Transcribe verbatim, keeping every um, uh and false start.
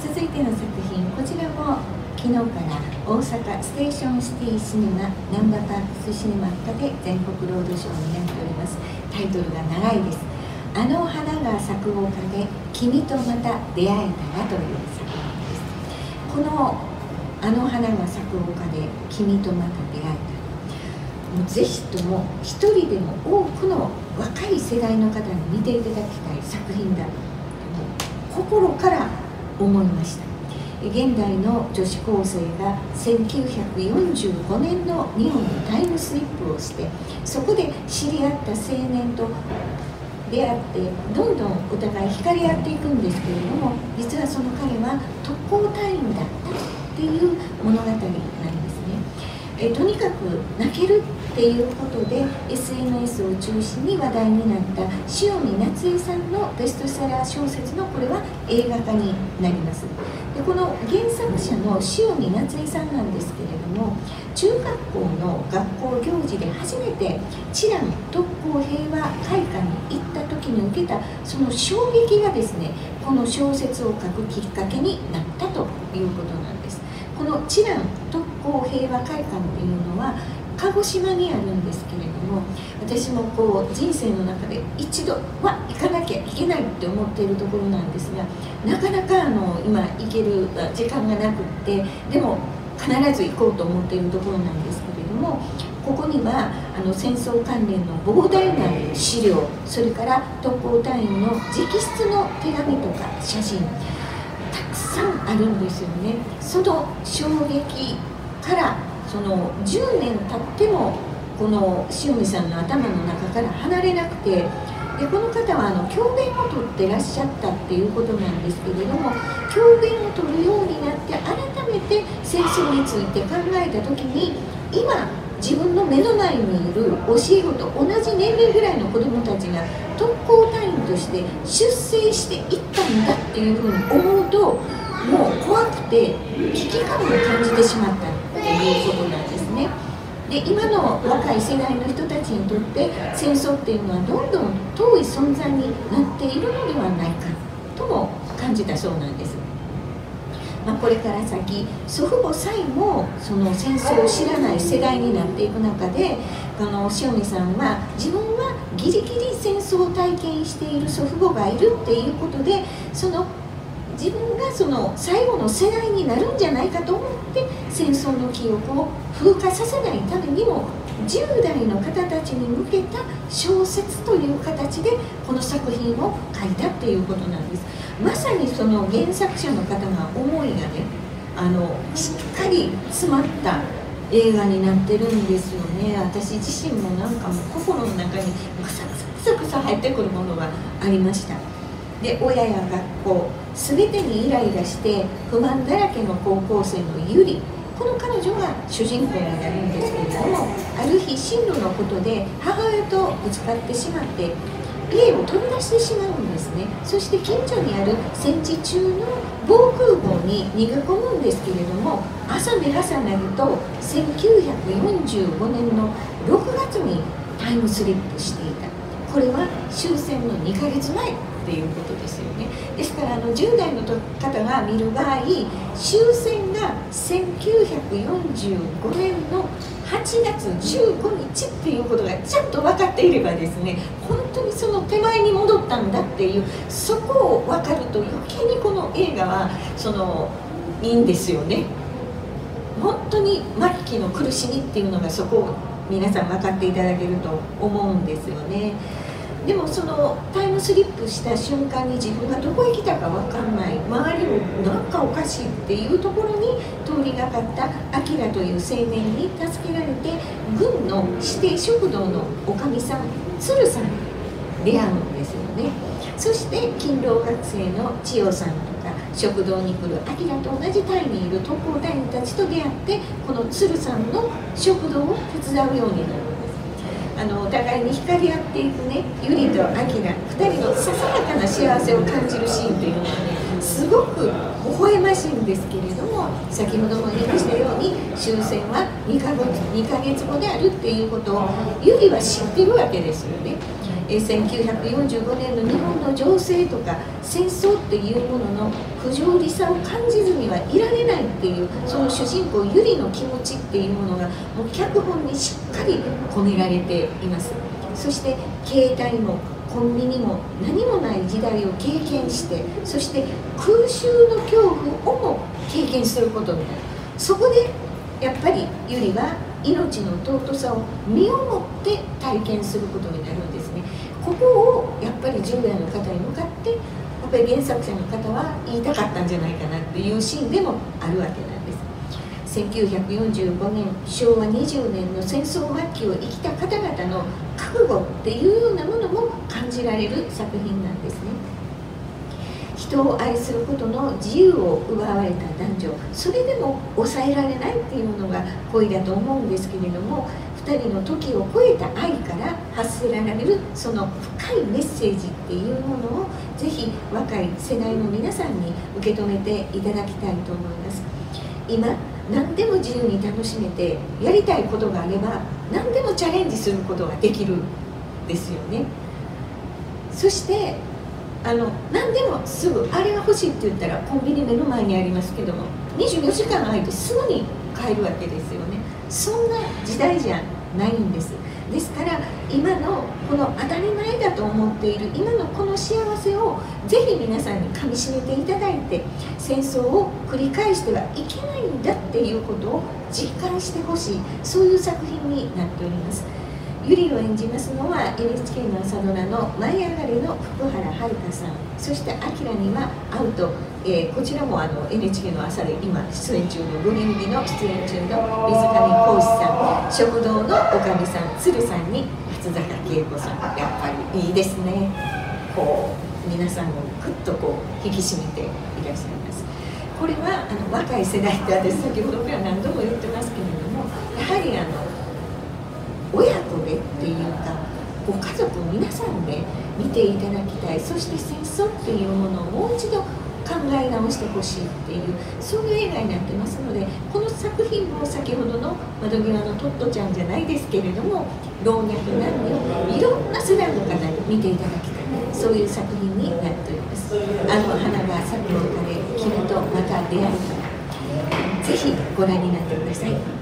続いての作品、こちらも昨日から大阪ステーションシティシネマナンバーパークスシネマ課で全国ロードショーになっております。タイトルが長いです。あの花が咲く丘で君とまた出会えたらという作品です。このあの花が咲く丘で君とまた出会えたら、もうぜひとも一人でも多くの若い世代の方に見ていただきたい作品だと心から思いました。現代の女子高生がせんきゅうひゃくよんじゅうごねんの日本にタイムスリップをして、そこで知り合った青年と出会ってどんどんお互い惹かれ合っていくんですけれども、実はその彼は特攻隊員だったっていう物語なんですね。えとにかく泣けるっていうことで エスエヌエス を中心に話題になった塩見夏恵さんのベストセラー小説のこれは映画化になります。でこの原作者の塩見夏恵さんなんですけれども、中学校の学校行事で初めて知覧特攻平和会館に行った時に受けたその衝撃がですね、この小説を書くきっかけになったということなんです。この知覧特攻平和会館っていうのは鹿児島にあるんですけれども、私もこう人生の中で一度は行かなきゃいけないって思っているところなんですが、なかなかあの今行ける時間がなくって、でも必ず行こうと思っているところなんですけれども、ここにはあの戦争関連の膨大な資料、それから特攻隊員の直筆の手紙とか写真、たくさんあるんですよね。その衝撃からそのじゅうねん経ってもこの塩見さんの頭の中から離れなくて、でこの方はあの教鞭を取ってらっしゃったっていうことなんですけれども、教鞭を取るようになって改めて戦争について考えた時に、今自分の目の前にいる教え子と同じ年齢ぐらいの子どもたちが特攻隊員として出征していったんだっていうふうに思うと、もう怖くて危機感を感じてしまったっていうことなんですね。で今の若い世代の人たちにとって戦争っていうのはどんどん遠い存在になっているのではないかとも感じたそうなんです。まあ、これから先祖父母さえもその戦争を知らない世代になっていく中で、あの塩見さんは自分はギリギリ戦争を体験している祖父母がいるっていうことで、その自分がその最後の世代になるんじゃないかと思って戦争の記憶を風化させないためにもじゅう代の方たちに向けた小説という形でこの作品を書いたっていうことなんです。まさにその原作者の方が思いがね、あのしっかり詰まった映画になってるんですよね。私自身もなんかもう心の中にぐさぐさぐさ入ってくるものがありました。で親や学校全てにイライラして不満だらけの高校生のゆり、この彼女が主人公になるんですけれども、ある日進路のことで母親とぶつかってしまって家を飛び出してしまうんですね。そして近所にある戦時中の防空壕に逃げ込むんですけれども、朝目が覚めるとせんきゅうひゃくよんじゅうごねんのろくがつにタイムスリップしていた。これは終戦のにかげつまえっていうことですよね。ですからあのじゅう代の方が見る場合、終戦がせんきゅうひゃくよんじゅうごねんのはちがつじゅうごにちっていうことがちゃんと分かっていればですね、本当にその手前に戻ったんだっていう、そこを分かると余計にこの映画はそのいいんですよね。本当に末期の苦しみっていうのがそこを皆さん分かっていただけると思うんですよね。でもそのタイムスリップした瞬間に自分がどこへ来たか分かんない、周りもなんかおかしいっていうところに通りがかったアキラという青年に助けられて、軍の指定食堂のおかみさん鶴さんに出会うんですよね。そして勤労学生の千代さんとか食堂に来るアキラと同じ隊にいる特攻隊員たちと出会って、この鶴さんの食堂を手伝うようになる。あのお互いに惹かれ合っていくね、ゆりとあきらふたりのささやかな幸せを感じるシーンというのはね、すごく微笑ましいんですけれども、先ほども言いましたように終戦はにかげつごであるっていうことをゆりは知ってるわけですよね。 えー、せんきゅうひゃくよんじゅうごねんの日本の情勢とか戦争っていうものの不条理さを感じずにはいられないっていう、その主人公ユリの気持ちっていうものがもう脚本にしっかり込められています。そして携帯もコンビニも何もない時代を経験して、そして空襲の恐怖をも経験することになる。そこでやっぱりユリは命の尊さを身をもって体験することになるんですね。ここをやっぱりじゅう代の方に向かってやっぱり原作者の方は言いたかったんじゃないかなっていうシーンでもあるわけなんです。せんきゅうひゃくよんじゅうごねんしょうわにじゅうねんの戦争末期を生きた方々の覚悟っていうようなものも感じられる作品なんですね。人を愛することの自由を奪われた男女、それでも抑えられないっていうのが恋だと思うんですけれども、ふたりの時を超えた愛から発せられるその深いメッセージっていうものをぜひ若い世代の皆さんに受け止めていただきたいと思います。今何でも自由に楽しめて、やりたいことがあれば何でもチャレンジすることができるんですよね。そしてあの何でもすぐあれが欲しいって言ったらコンビニ目の前にありますけども、にじゅうよじかん空いてすぐに買えるわけですよね。そんな時代じゃないんです。ですから今のこの当たり前だと思っている今のこの幸せをぜひ皆さんにかみしめていただいて、戦争を繰り返してはいけないんだっていうことを実感してほしい、そういう作品になっております。ユリを演じますのは エヌエイチケー の朝ドラの「舞い上がれ」の福原遥さん、そしてアキラにはアウト、えー、こちらもあの エヌエイチケー の朝で今出演中のブギウギの出演中の水上浩司さん、食堂のおかみさん鶴さんに松坂慶子さん、やっぱりいいですね。こう皆さんをぐっとこう引き締めていらっしゃいます。これはあの若い世代って私先ほどから何度も言ってますけれども、やはりあの親子でっていうかご家族皆さんで見ていただきたい、そして戦争っていうものをもう一度考え直してほしいっていう、そういう映画になってますので、この作品も先ほどの窓際のトットちゃんじゃないですけれども、老若男女いろんな世代の方に見ていただきたい、そういう作品になっております。あの花が咲く丘で君とまた出会えたら、ぜひご覧になってください。